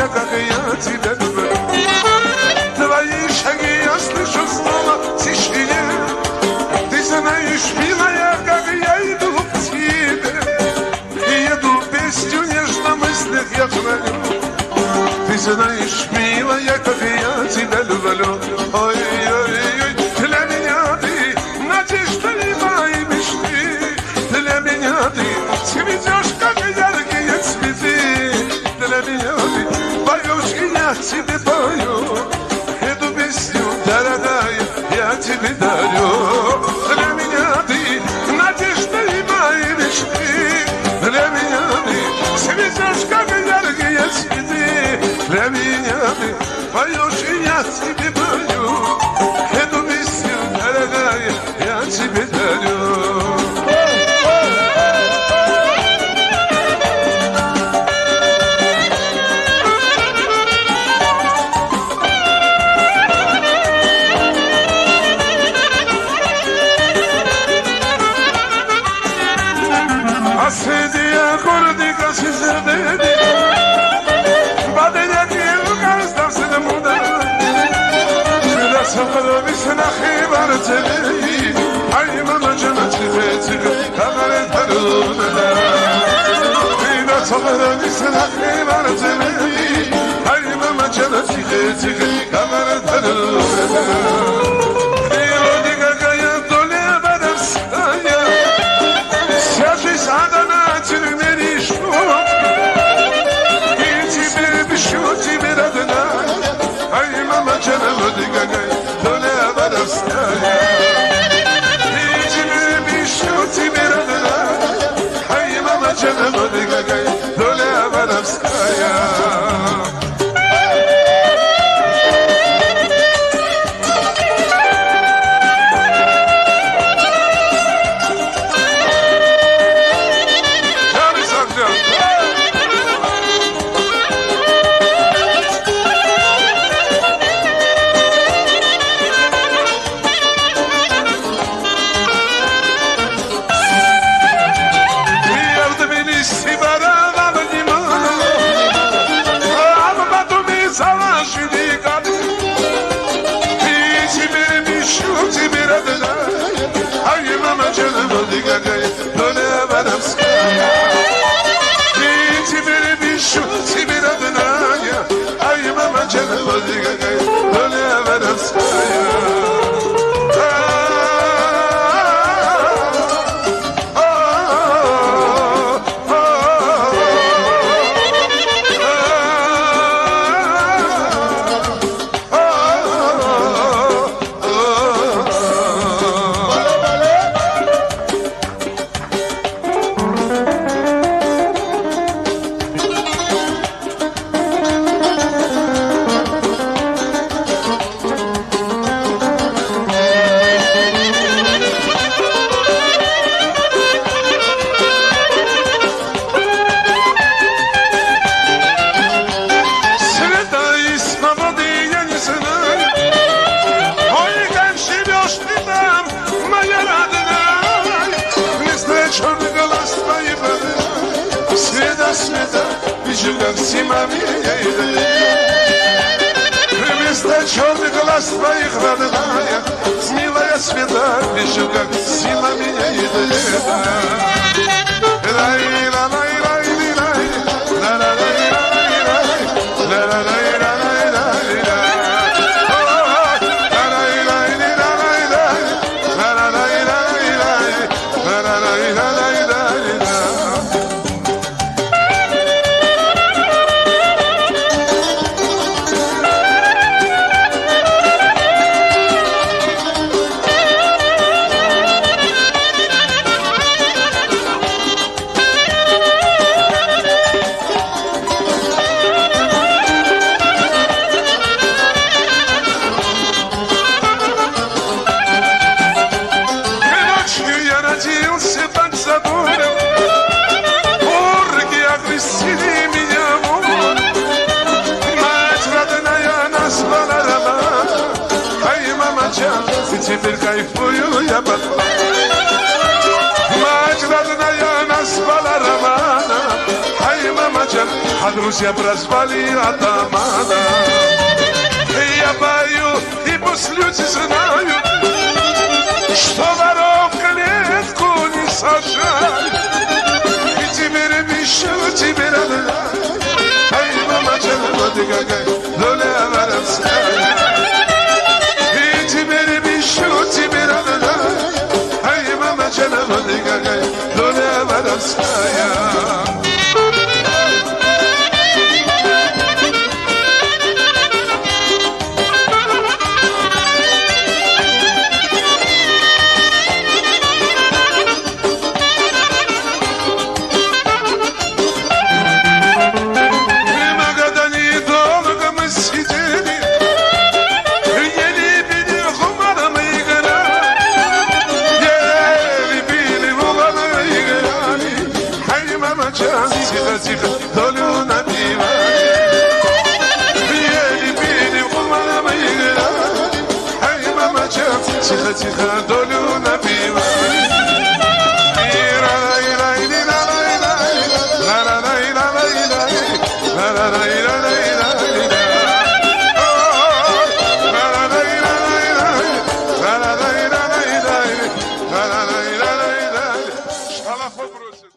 как я тебя люблю. Твои шаги я слышу снова в тишине. Ты знаешь, милая, как я иду к тебе. И еду песню нежно в мыслях я творю. Ты знаешь, милая, как я тебя люблю. Ой-ой-ой, для меня ты надежда и мои мечты. Для меня ты цветешь, как яркие цветы. Для меня ты поешь, и я тебе пою. Эту песню, дорогая, я тебе дарю. Для меня ты надежда и мои мечты. Для меня ты цветешь, как яркие цветы. Для меня ты поешь, и я тебе пою. Эту песню, дорогая, я тебе дарю. Assedia cordica si sededi, badeglia che il sta se ne muda, se la sapeva visna khibar teli, ai mama jana tibeti, kamare taruna, se la sapeva visna khibar teli, ai mama jana tibeti, kamare taruna. Черный глаз твоих родная, милая света, вижу, как сила меня едет. Теперь кайфую я под мать родная, нас спала романа, ай, мама, Джан, а друзья прозвали атамана. Я пою, и пусть люди знают, что воров в клетку не сажают. И теперь пищу, теперь отдать. Ай, мама Джан, вот и какая доля воровская. И теперь пищу, теперь отдать. Ай, мама Джан, вот и какая доля воровская. Тихо, долю напивали. Ели, пили, умала мы играли. Ай, мама, Джан, тихо, тихо, долю напивали. Шкала попросит.